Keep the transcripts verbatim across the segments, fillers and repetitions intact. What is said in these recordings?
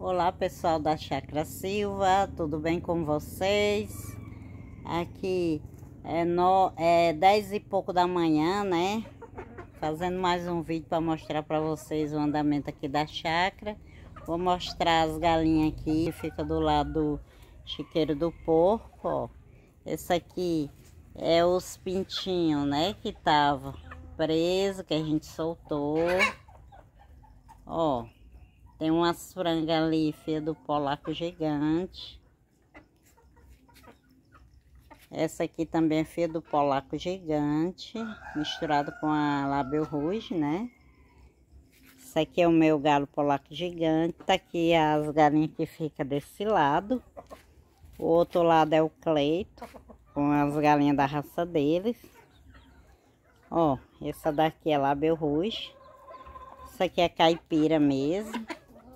Olá pessoal da Chácara Silva, tudo bem com vocês? Aqui é, no, é dez e pouco da manhã, né? Fazendo mais um vídeo para mostrar para vocês o andamento aqui da chácara. Vou mostrar as galinhas aqui, fica do lado do chiqueiro do porco, ó. Esse aqui é os pintinhos, né? Que tava preso, que a gente soltou. Ó. Tem umas frangas ali, filha do polaco gigante. Essa aqui também é filha do polaco gigante, misturado com a Label Rouge, né? Esse aqui é o meu galo polaco gigante. Tá aqui as galinhas que ficam desse lado. O outro lado é o Cleito, com as galinhas da raça deles. Ó, essa daqui é Label Rouge. Essa aqui é caipira mesmo.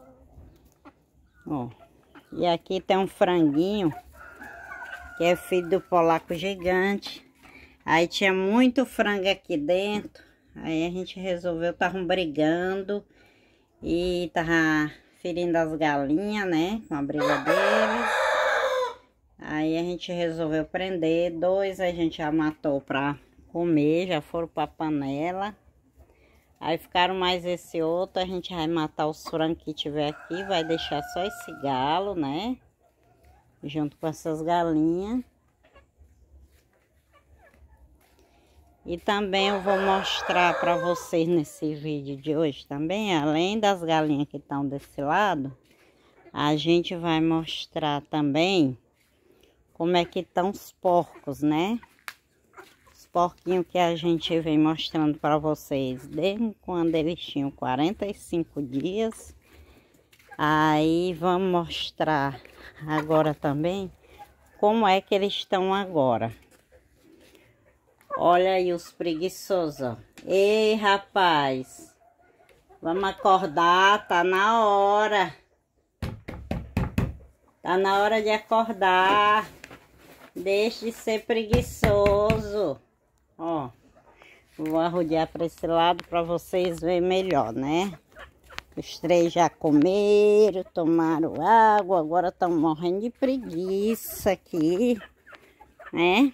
Ó, e aqui tem um franguinho que é filho do polaco gigante. Aí tinha muito frango aqui dentro. Aí a gente resolveu, estavam brigando e tava ferindo as galinhas, né? Com a briga deles. Aí a gente resolveu prender. Dois a gente já matou pra comer, já foram pra panela. Aí ficaram mais esse outro, a gente vai matar os frangos que tiver aqui, vai deixar só esse galo, né? Junto com essas galinhas. E também eu vou mostrar para vocês nesse vídeo de hoje também, além das galinhas que estão desse lado, a gente vai mostrar também como é que estão os porcos, né? Porquinho que a gente vem mostrando para vocês desde quando eles tinham quarenta e cinco dias. Aí vamos mostrar agora também como é que eles estão agora. Olha aí os preguiçosos, ó. Ei, rapaz, vamos acordar, tá na hora. Tá na hora de acordar. Deixe de ser preguiçoso. Ó, vou arrodear para esse lado para vocês verem melhor, né? Os três já comeram, tomaram água, agora estão morrendo de preguiça aqui, né?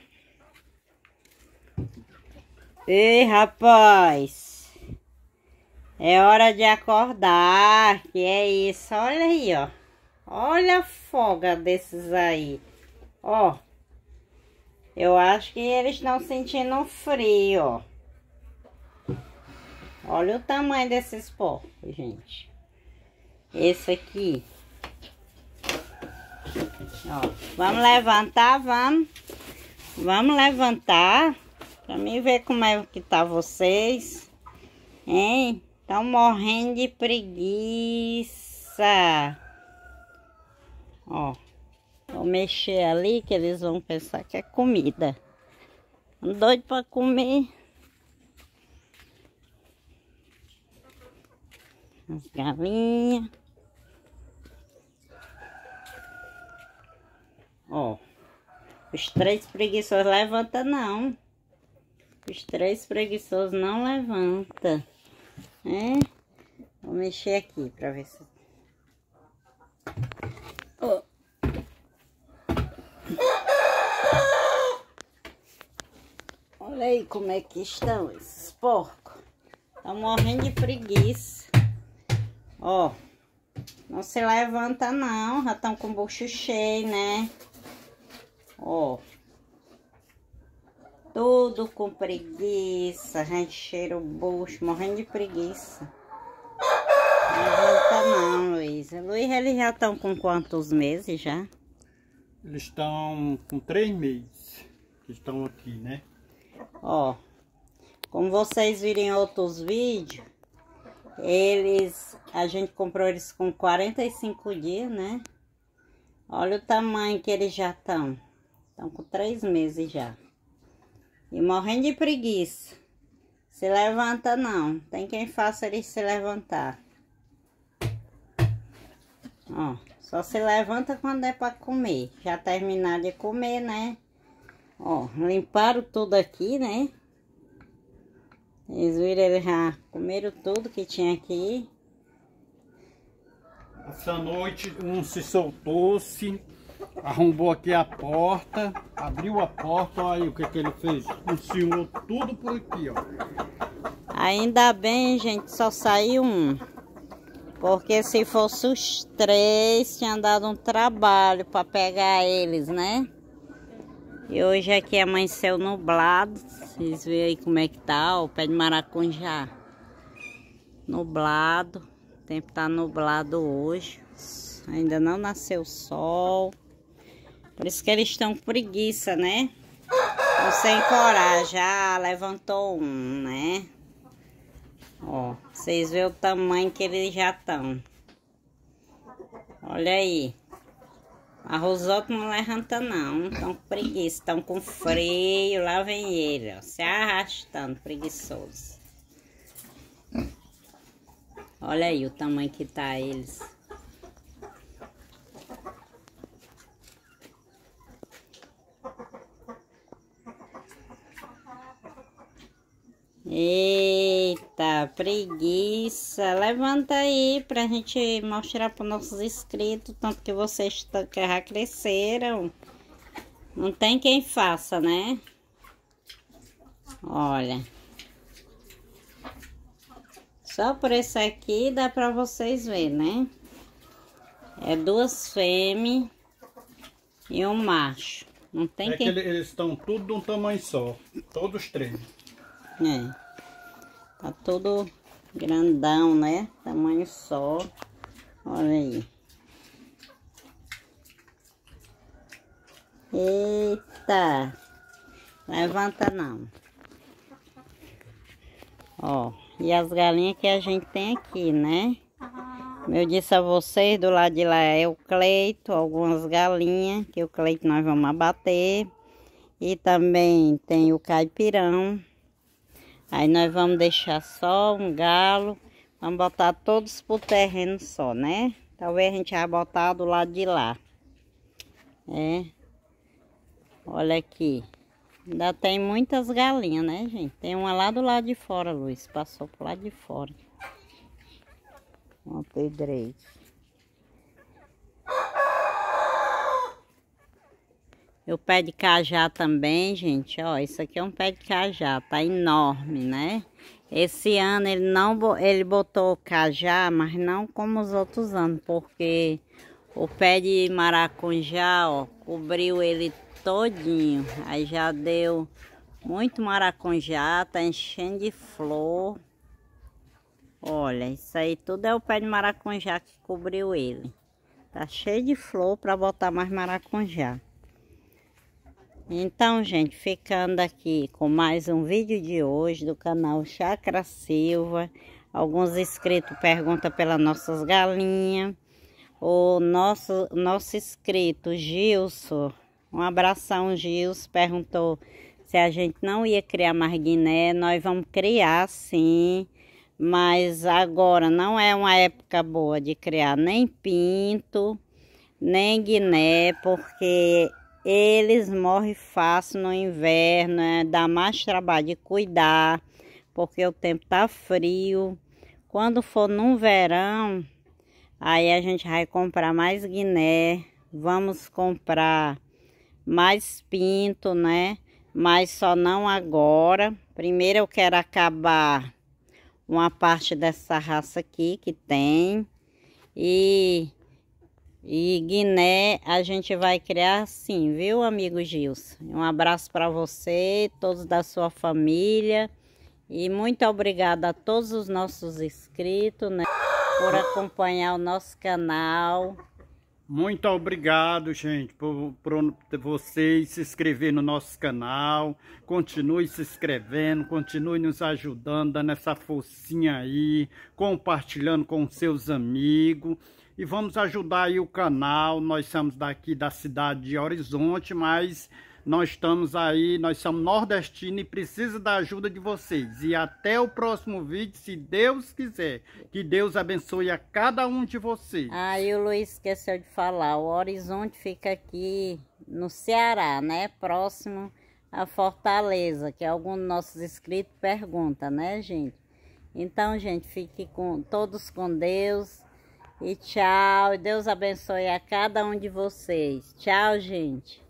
Ei, rapaz, é hora de acordar, que é isso? Olha aí, ó. Olha a folga desses aí, ó. Eu acho que eles estão sentindo frio, ó. Olha o tamanho desses porcos, gente. Esse aqui. Ó, vamos levantar, vamos. Vamos levantar. Pra mim ver como é que tá vocês. Hein? Estão morrendo de preguiça. Ó. Vou mexer ali que eles vão pensar que é comida. Tô doido para comer. As galinhas. Ó. Os três preguiçosos levanta não. Os três preguiçosos não levanta. É? Vou mexer aqui para ver se... Oh. Olha aí como é que estão esses porcos. Estão morrendo de preguiça. Ó, não se levanta não, já estão com o bucho cheio, né? Ó, tudo com preguiça, encheram o bucho, morrendo de preguiça. Não levanta não, Luiz. Luiz, eles já estão com quantos meses já? Eles estão com três meses que estão aqui, né? Ó, como vocês viram em outros vídeos, eles, a gente comprou eles com quarenta e cinco dias, né? Olha o tamanho que eles já estão. Estão com três meses já. E morrendo de preguiça. Se levanta não. Tem quem faça eles se levantar. Ó, só se levanta quando é para comer. Já terminar de comer, né? Ó, limparam tudo aqui, né? Eles viram, eles já comeram tudo que tinha aqui. A Essa noite um se soltou-se, arrombou aqui a porta, abriu a porta, olha aí o que, que ele fez. Ensinou tudo por aqui, ó. Ainda bem, gente, só saiu um. Porque se fosse os três, tinha dado um trabalho para pegar eles, né? E hoje aqui amanheceu nublado. Vocês veem aí como é que tá, ó, o pé de maracujá. Nublado. O tempo tá nublado hoje. Ainda não nasceu o sol. Por isso que eles estão com preguiça, né? Ou sem coragem. Já levantou um, né? Ó, vocês veem o tamanho que eles já estão. Olha aí. Mas os outros não levantam não. Estão com preguiça. Estão com frio. Lá vem ele, ó. Se arrastando, preguiçoso. Olha aí o tamanho que tá eles. Eita, preguiça. Levanta aí pra gente mostrar para nossos inscritos, tanto que vocês já cresceram. Não tem quem faça, né? Olha. Só por esse aqui dá pra vocês verem, né? É duas fêmeas e um macho. Não tem é quem... que eles estão tudo de um tamanho só, todos três. É, tá tudo grandão, né? Tamanho só. Olha aí. Eita! Levanta não. Ó, e as galinhas que a gente tem aqui, né? Como eu disse a vocês, do lado de lá é o Cleito, algumas galinhas, que o Cleito nós vamos abater. E também tem o caipirão. Aí nós vamos deixar só um galo, vamos botar todos pro terreno só, né? Talvez a gente vai botar do lado de lá. É. Olha aqui. Ainda tem muitas galinhas, né, gente? Tem uma lá do lado de fora, Luiz. Passou pro lado de fora. Uma pedreira. E o pé de cajá também, gente, ó, isso aqui é um pé de cajá, tá enorme, né? Esse ano ele não, ele botou cajá, mas não como os outros anos, porque o pé de maracujá, ó, cobriu ele todinho. Aí já deu muito maracujá, tá enchendo de flor. Olha, isso aí tudo é o pé de maracujá que cobriu ele. Tá cheio de flor para botar mais maracujá. Então, gente, ficando aqui com mais um vídeo de hoje do canal Chácara Silva. Alguns inscritos perguntam pelas nossas galinhas. O nosso, nosso inscrito Gilson, um abração, Gilson, perguntou se a gente não ia criar mais guiné. Nós vamos criar, sim, mas agora não é uma época boa de criar nem pinto, nem guiné, porque eles morrem fácil no inverno, né? Dá mais trabalho de cuidar, porque o tempo tá frio. Quando for no verão, aí a gente vai comprar mais guiné, vamos comprar mais pinto, né? Mas só não agora. Primeiro eu quero acabar uma parte dessa raça aqui que tem. E... E guiné a gente vai criar assim, viu, amigo Gilson? Um abraço para você, todos da sua família. E muito obrigada a todos os nossos inscritos, né, por acompanhar o nosso canal. Muito obrigado, gente, por, por vocês se inscrever no nosso canal. Continue se inscrevendo, continue nos ajudando, dando essa forcinha aí, compartilhando com seus amigos. E vamos ajudar aí o canal. Nós somos daqui da cidade de Horizonte, mas nós estamos aí, nós somos nordestinos e precisa da ajuda de vocês. E até o próximo vídeo, se Deus quiser. Que Deus abençoe a cada um de vocês. Ah, e o Luiz esqueceu de falar. O Horizonte fica aqui no Ceará, né? Próximo a Fortaleza, que algum dos nossos inscritos pergunta, né, gente? Então, gente, fique com todos com Deus. E tchau. Deus abençoe a cada um de vocês. Tchau, gente.